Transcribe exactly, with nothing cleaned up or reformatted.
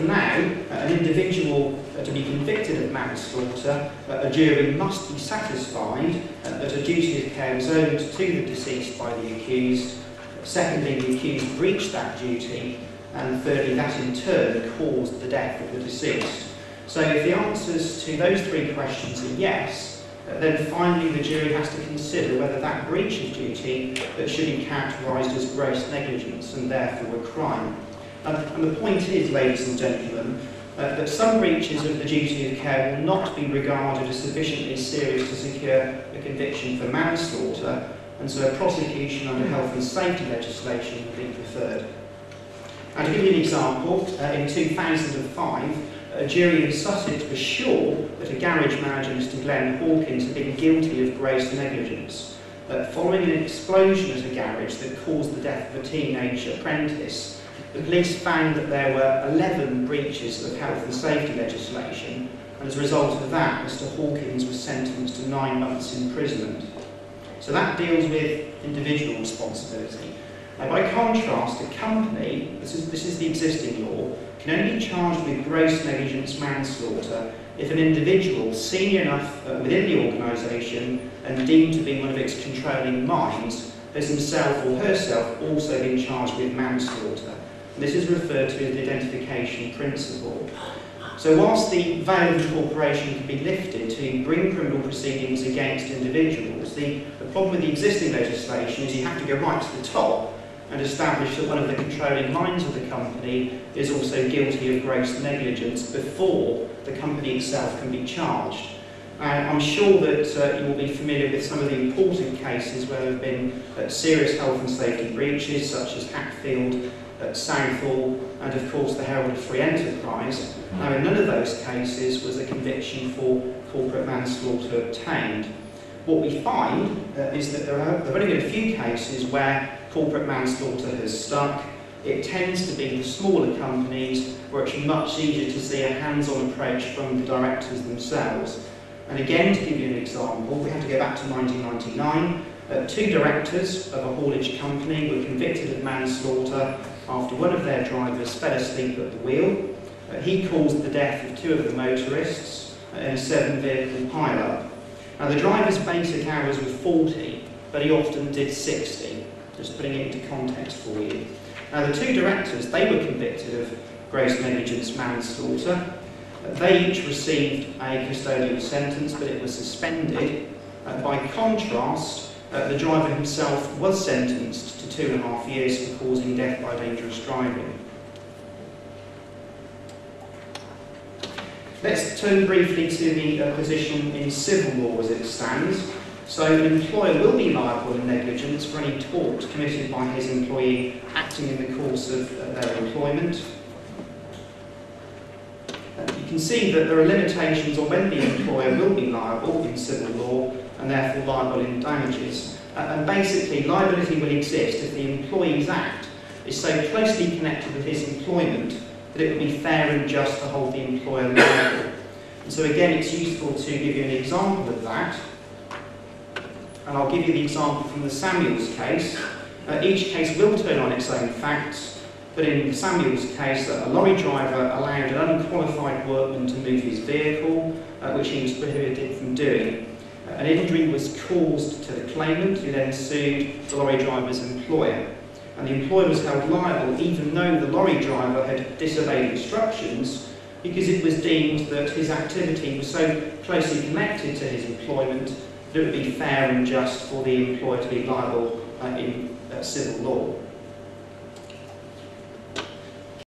now, an individual uh, to be convicted of manslaughter, uh, a jury must be satisfied uh, that a duty of care was owed to the deceased by the accused. Secondly, the accused breached that duty, and thirdly, that in turn caused the death of the deceased. So if the answers to those three questions are yes, uh, then finally the jury has to consider whether that breach of duty uh, should be characterised as gross negligence and therefore a crime. And, and the point is, ladies and gentlemen, uh, that some breaches of the duty of care will not be regarded as sufficiently serious to secure a conviction for manslaughter, and so a prosecution under health and safety legislation would be preferred. And to give you an example, uh, in two thousand five, a jury in Sussex was sure that a garage manager, Mister Glenn Hawkins, had been guilty of gross negligence. Uh, following an explosion at a garage that caused the death of a teenage apprentice, the police found that there were eleven breaches of health and safety legislation, and as a result of that, Mister Hawkins was sentenced to nine months imprisonment. So that deals with individual responsibility. Now, by contrast, a company, this is, this is the existing law, can only be charged with gross negligence manslaughter if an individual senior enough uh, within the organisation and deemed to be one of its controlling minds has himself or herself also been charged with manslaughter. And this is referred to as the identification principle. So whilst the veil of incorporation can be lifted to bring criminal proceedings against individuals, the, the problem with the existing legislation is you have to go right to the top and establish that one of the controlling minds of the company is also guilty of gross negligence before the company itself can be charged. And I'm sure that uh, you will be familiar with some of the important cases where there have been uh, serious health and safety breaches, such as Hatfield, uh, Southall, and of course the Herald of Free Enterprise. Now, in none of those cases was a conviction for corporate manslaughter obtained. What we find uh, is that there, are, there have only been a few cases where corporate manslaughter has stuck. It tends to be the smaller companies where it's much easier to see a hands-on approach from the directors themselves. And again, to give you an example, we have to go back to nineteen ninety-nine. Uh, two directors of a haulage company were convicted of manslaughter after one of their drivers fell asleep at the wheel. Uh, he caused the death of two of the motorists uh, in a seven-vehicle pile-up. Now, the driver's basic hours were forty, but he often did sixty, just putting it into context for you. Now, the two directors, they were convicted of gross negligence manslaughter. They each received a custodial sentence, but it was suspended. Uh, by contrast, uh, the driver himself was sentenced to two and a half years for causing death by dangerous driving. Let's turn briefly to the uh, position in civil law as it stands. So an employer will be liable in negligence for any tort committed by his employee acting in the course of uh, their employment. You can see that there are limitations on when the employer will be liable in civil law and therefore liable in damages. Uh, and basically, liability will exist if the employee's act is so closely connected with his employment that it would be fair and just to hold the employer liable. And so again, it's useful to give you an example of that. And I'll give you the example from the Samuels case. Uh, each case will turn on its own facts. But in Samuel's case, a lorry driver allowed an unqualified workman to move his vehicle, uh, which he was prohibited from doing. Uh, an injury was caused to the claimant, who then sued the lorry driver's employer. And the employer was held liable even though the lorry driver had disobeyed instructions, because it was deemed that his activity was so closely connected to his employment that it would be fair and just for the employer to be liable uh, in uh, civil law.